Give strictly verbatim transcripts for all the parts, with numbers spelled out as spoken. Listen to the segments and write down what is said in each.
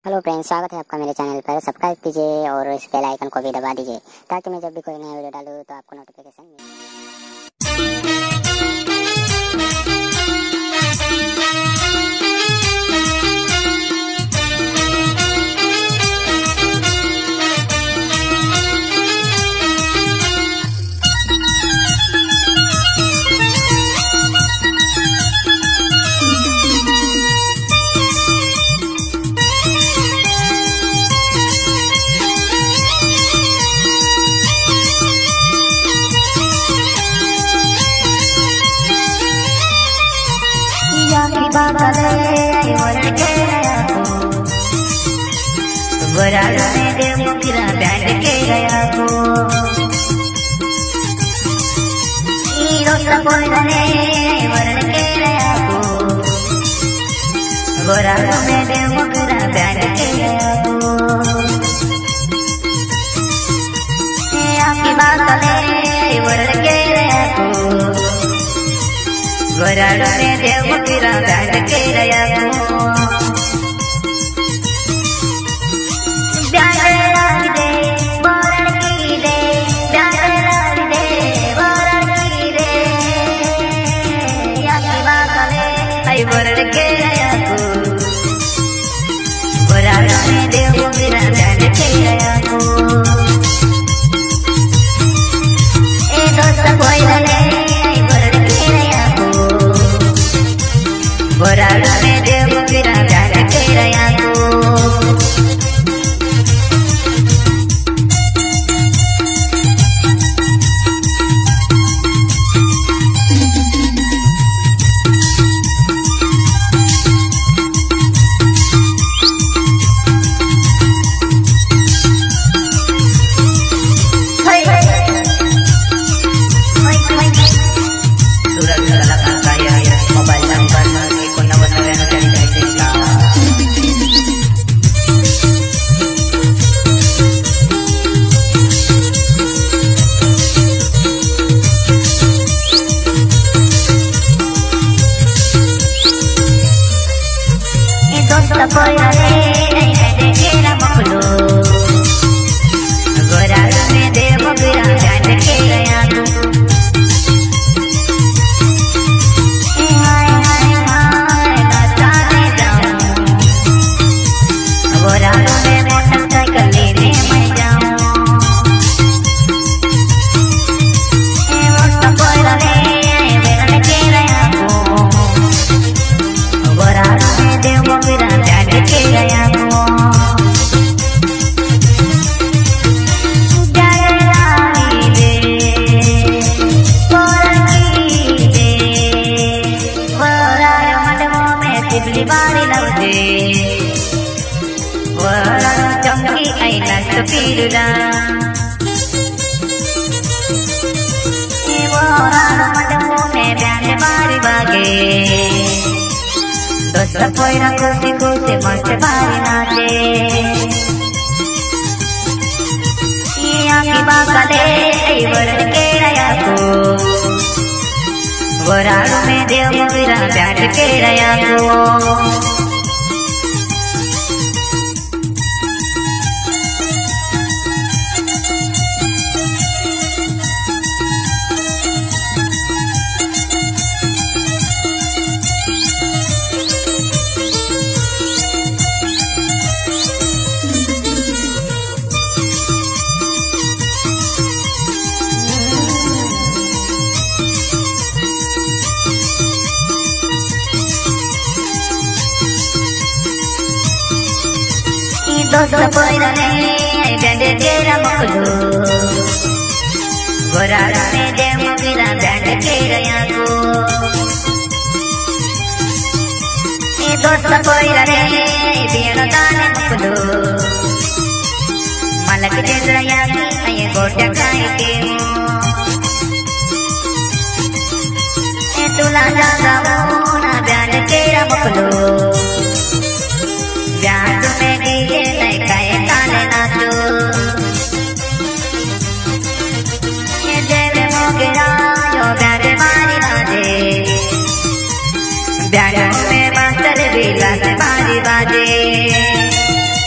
Hello friends, स्वागत है आपका मेरे चैनल पर। सब्सक्राइब कीजिए और इस बेल आइकन को भी दबा दीजिए ताकि मैं जब भी कोई नया वीडियो डालूँ तो आपको नोटिफिकेशन मिले। वराड़ा में देव मुखिरा बैंड के गया को हीरो सपोल ने वरण के गया को वराड़ा में देव मुखिरा बैंड के गया को आपकी बात ले वरण के गया को वराड़ा में देव मुखिरा बैंड के गया को वरण के गया को वराड़ा में देव मुखिरा बैंड के गया को ए दोस्त कोई नहीं वरण के गया को वराड़ा में देव मुखिरा बैंड के गया को चमकी आईना सपीरना मडमो में बैंड बारी बागे दोस्त कोई ना खुशी खुशी मस्त बारी नाचे आँखी बाका ले वरण के गया को वराड़ा में देव मुखिरा बैंड के गया को दोस्त कोई नहीं बैंड तेरा मुखलो वराड़ा में देव मुखिरा बैंड के गया को दोस्त कोई नहीं बीड़ा ताने मुखलो मलक जैसा ये गोटा खाई के तुला जागा ना बैंड तेरा मुखलो बैंड में डीजे लड़काए ताले नाचो ये देव मुखिरा जो बैंड बारी बाजे बैंड में मास्टर भी लाते बारी बाजे।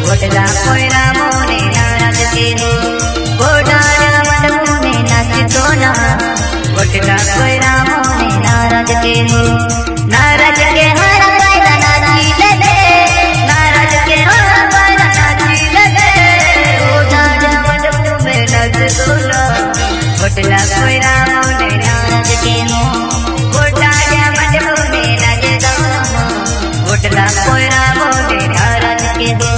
गोटला कोयरा मोने नाराज के हो गोटाया मंडप में नाचतो ना गोटला कोयरा मोने नाराज के हो नाराज के हर कोयरा नाची ले नाराज के हर कोयरा नाची ले गोटाया मंडप में नाचतो ना गोटला कोयरा मोने नाराज के हो गोटाया मंडप में नाचतो ना गोटला कोयरा मोने नाराज के हो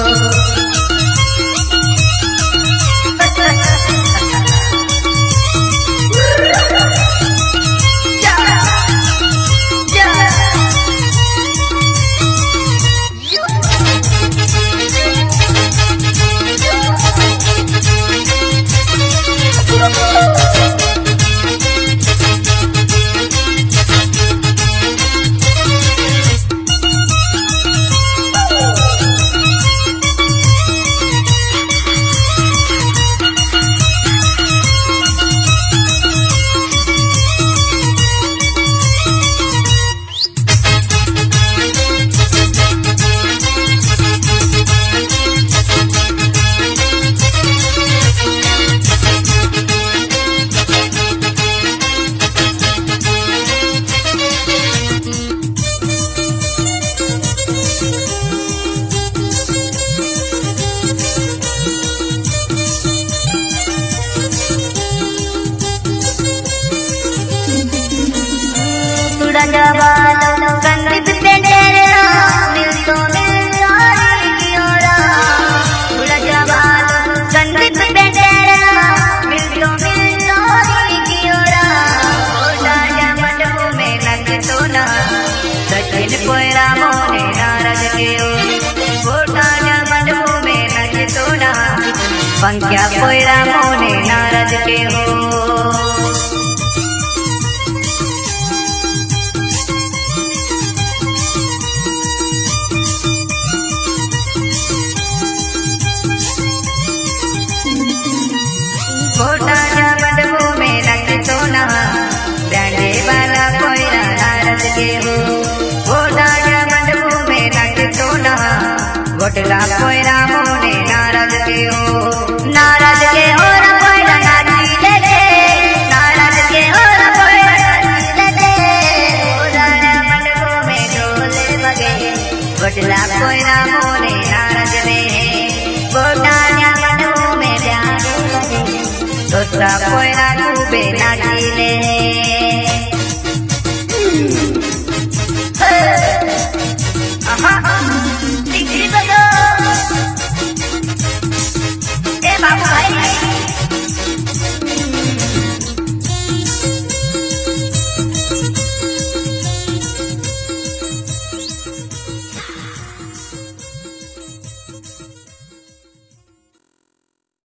जवान संगीत पे तेरा मिल तो मिल यारी की ओरा पूरा जवान संगीत पे तेरा मिल तो मिल यारी की ओरा गोटाया मंडप में नाचतो ना सचिन कोयरा मोने नाराज के हो गोटाया मंडप में नाचतो ना पंक्या कोयरा मोने नाराज के हो गोटाया मंडप में नाचतो ना बैंडे वाला कोयरा नाराज के हो गोटाया मंडप में नाचतो ना गोटला कोयरा मोने नाराज के हो नाराज के हो ना कोयरा नाची ले नाराज के हो ना कोयरा नाची ले गोटाया मंडप में ढोल बजे गोटला कोयरा मोने नाराज में गोटाया मंडप में ब्याह गोटला कोयरा खूबे नाची ले।